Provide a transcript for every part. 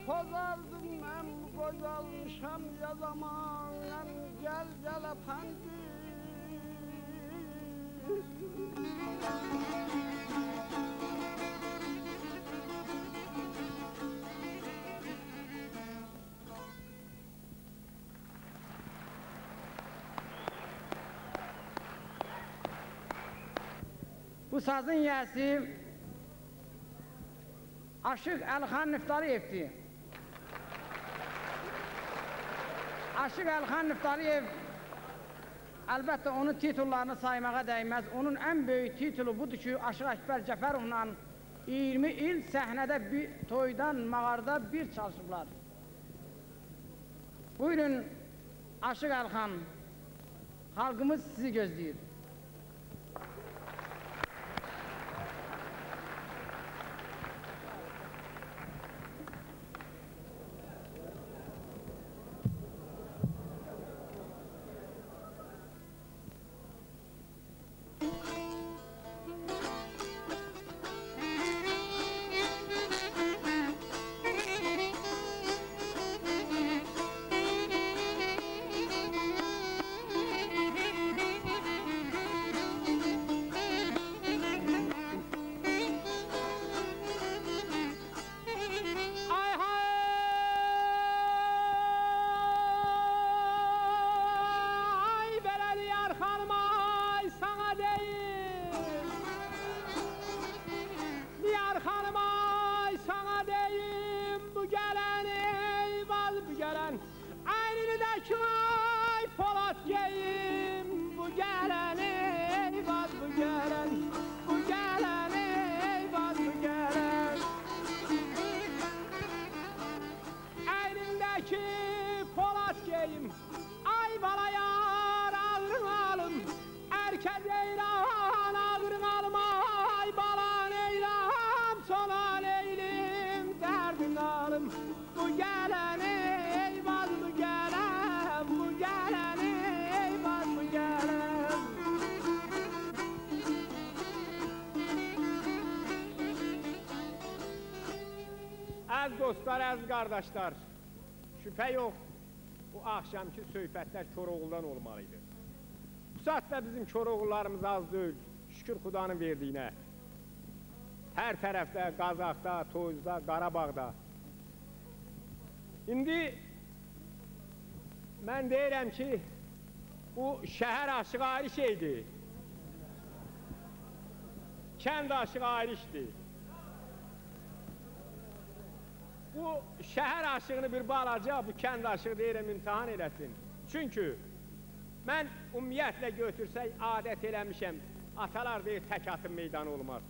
Pozaldım ben gocalmışam ya zamanım gel gel efendi. Bu sazın yiyəsi Aşıq Əlixan Niftariyevdir. Aşıq Əlixan Niftariyev, əlbəttə onun titullarını saymağa dəyməz. Onun ən böyük titulu budur ki, Aşıq Əkbər Cəfərovla 20 il səhnədə bir toydan, mağarda bir çalışıblar. Buyurun, Aşıq Əlixan, xalqımız sizi gözləyir. Əziz dostlar, əziz qardaşlar, şübhə yox, bu axşamki söhbətlər Koroğlu'dan olmalıydı. Bu saatda bizim Koroğlularımız az deyil, şükür Xudanın verdiyinə. Hər tərəfdə, Qazaqda, Toyuzda, Qarabağda. İndi mən deyirəm ki, bu şəhər aşığı ayrı şeydir. Kənd aşığı ayrı işdir. Bu şəhər aşığını bir balaca, bu kənd aşığı deyirəm imtihan eləsin. Çünki mən ümumiyyətlə götürsək, adət eləmişəm, atalar deyir, tək atın meydanı olmaz.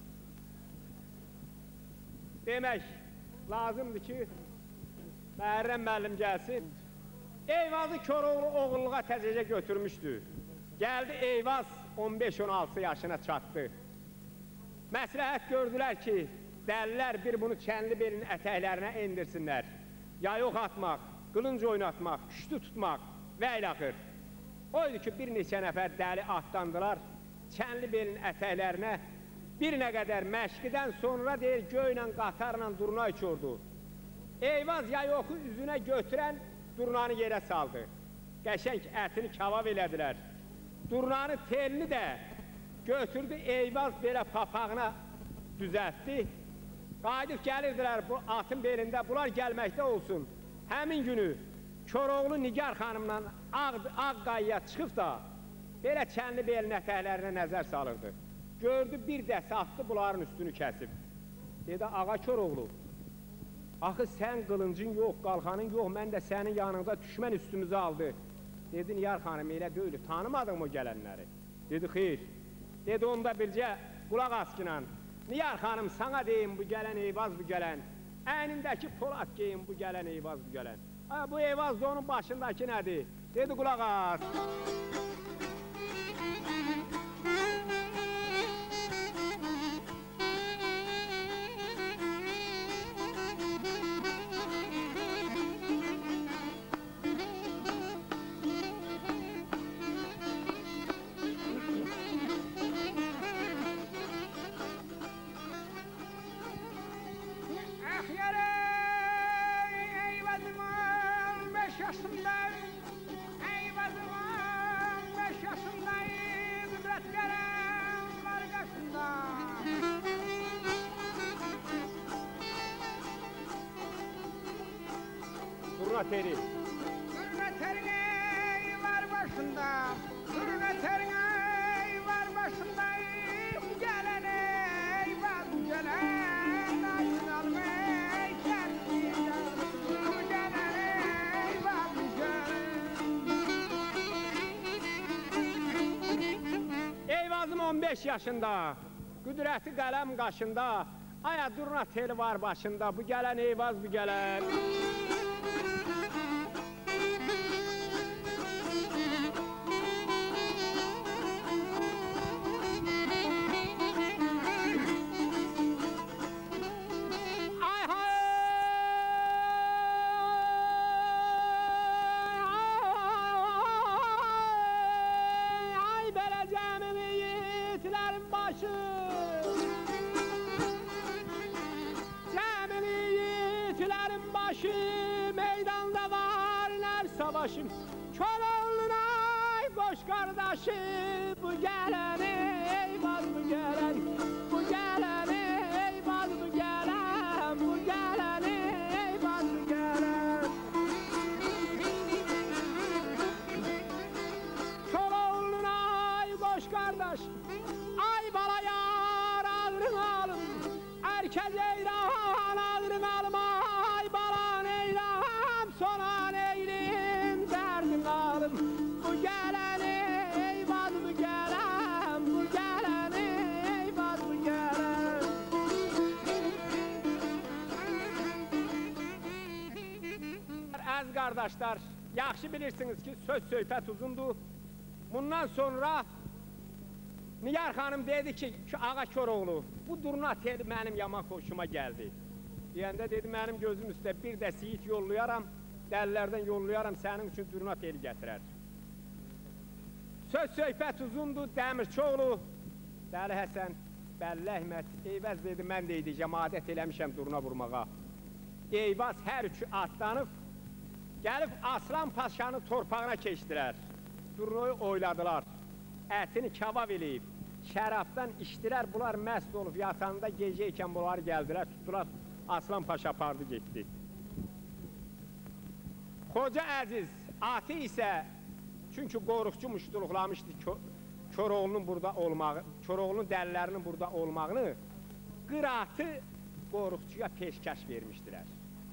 Demək, lazımdır ki, Məhərrəm müəllim gəlsin. Eyvazı Koroğlu oğulluğa təzəcə götürmüşdü. Gəldi Eyvaz 15-16 yaşına çatdı. Məsləhət gördülər ki, dəlilər bir bunu Çənlibelin ətəklərinə endirsinlər. Yayıq atmaq, qılınc oynatmaq, küştü tutmaq və ilaxır. Oydu ki, bir neçə nəfər dəli atlandılar Çənlibelin ətəklərinə. Bir nə qədər məşqidən sonra deyir, göylə, qatarla durna içordu. Eyvaz yayoku üzünə götürən durnanı yerə saldı. Qəşəng ətini kavab elədilər. Durnanı telini də götürdü, Eyvaz belə papağına düzəltdi. Qayıdıb gəlirdilər bu atın belində, bunlar gəlməkdə olsun. Həmin günü Koroğlu Nigar xanımla ağ qayıya çıxıb da belə Çənlibelin ətəklərinə nəzər salırdı. Gördü, bir dəsə atdı, bunların üstünü kəsib. Dedi, ağa Koroğlu, axı sən qılıncın yox, qalxanın yox, mən də sənin yanında düşmən üstümüzü aldı. Dedi, Nigar xanım, elə deyil, tanımadın mı gələnləri? Dedi, xeyr. Dedi, onda bircə qulaq askınan. Nigar xanım, sana deyim, bu gələn Eyvaz bu gələn. Əynindəki Polat geyim, bu gələn Eyvaz bu gələn. Bu Eyvaz da onun başındakı nədir? Dedi, qulaq as. durna teri. Durna terin ey var başında, durna terin ey var başında, bu gelen ey var bu gelen, ayın almay kendine, bu gelen ey var bu gelen. Eyvazım 15 yaşında, Qüdrəti qələm qaşında, aya durna teli var başında, bu gələn Eyvaz bu gələn. Meydanda var nər savaşım, Koroğlunun ay qoş qardaşı, bu gələn Eyvaz bu gələn, bu gələn Eyvaz bu gələn, bu gələn Eyvaz bu gələn. Koroğlunun ay qoş qardaş, ay bala yar alırım alım, herkes eyran alırım alım, ay bala neyram sonra neylim derdim alım. Bu gələn Eyvaz bu gələn, bu gələn Eyvaz bu gələn. Əziz qardaşlar, yaxşı bilirsiniz ki söz söhbət uzundur. Bundan sonra Nigar xanım dedi ki ağa Koroğlu, bu durna tel mənim yaman xoşuma gəldi. Deyəndə dedi mənim gözüm üstə bir də siyit yollayaram, dəlilərdən yollayaram, sənin üçün durna teli gətirər. Söz söhbət uzundur, Dəmirçioğlu, Dəli Həsən, Bəlli Əhməd, Eyvaz dedi, mən də edəcəm, adət eləmişəm durna vurmağa. Eyvaz hər üçü atlanıb, gəlib Aslan Paşanın torpağına keçdilər. Durnayı oyladılar, ətini kebab eləyib, şərabdan içdilər, bunlar məst olub, yatanda gecə ikən bunları gəldilər, tutdular, Aslan Paşa apardı getdi. Xoca Əziz atı isə, çünki qoruqçu muştuluqlamışdı Koroğlunun burada olmağı, Koroğlunun dəlilərinin burada olmağını, qıratı qoruqçuya peşkəş vermişdilər.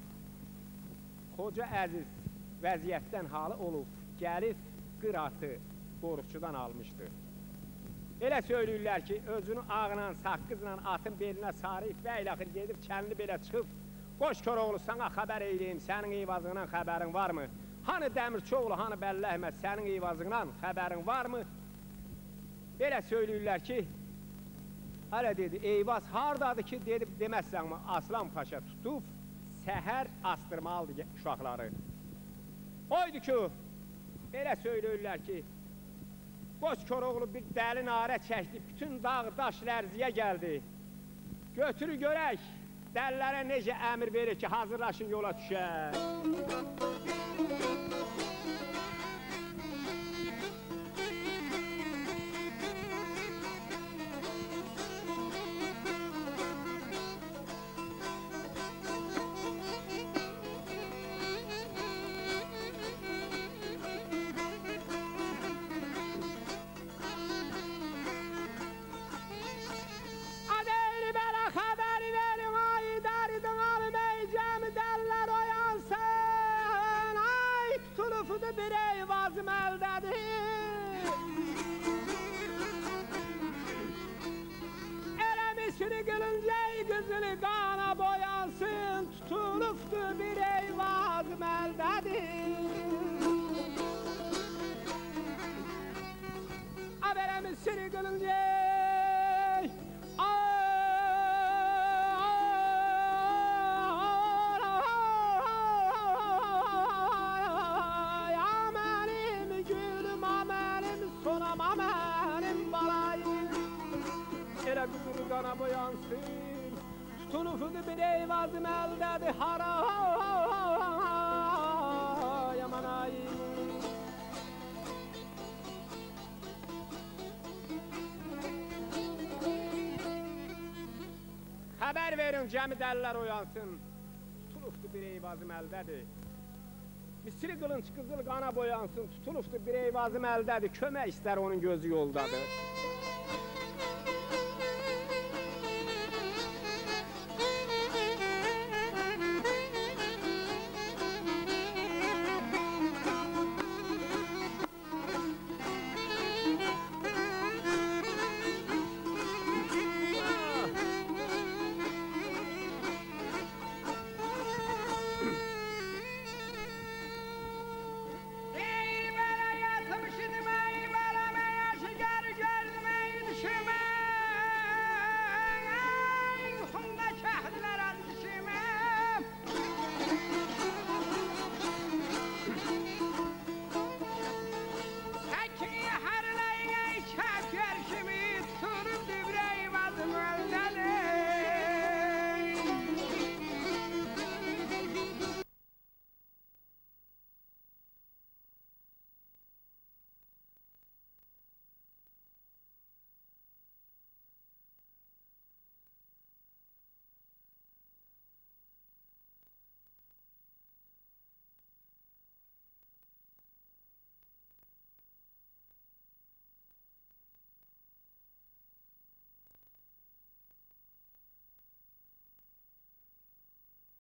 Xoca Əziz vəziyyətdən halı olub, gəlib qıratı qoruqçudan almışdı. Elə söyləyirlər ki, özünü ağla, saqqızla atın belinə sarıyıb və ilaxır gedib, kənli belə çıxıb, qoş Koroğlu, sana xəbər eyləyim, sənin Eyvazından xəbərin varmı? Hani Dəmirçioğlu, hani Bəlli Əhməd, sənin Eyvazından xəbərin varmı? Belə söyləyirlər ki, hələ dedi, Eyvaz hardadır ki, dedib deməzsən mi, Aslan Paşa tutub, səhər astırmalıdır uşaqları. Oydu ki, belə söyləyirlər ki, qoç Koroğlu bir dəli narə çəkdi, bütün dağ, daş lərziyə gəldi. Götürü görək, dəlilərə necə əmir verir ki, hazırlaşın yola düşək. Bir Eyvazım əldədir. Eləmişini gülüncək qızılı qana boyansın, tutulubdu bir Eyvazım əldədir. Eləmişini gülüncək, elə qızılı qana boyansın, tutulubdu bir Eyvazım əldədir, hara yaman ay. Xəbər verin, cəmi dəlilər oyansın, tutulubdu bir Eyvazım əldədir. Misri qılınc qızıl qana boyansın, tutulubdur bir Eyvazım əldədir, kömək istər onun gözü yoldadır.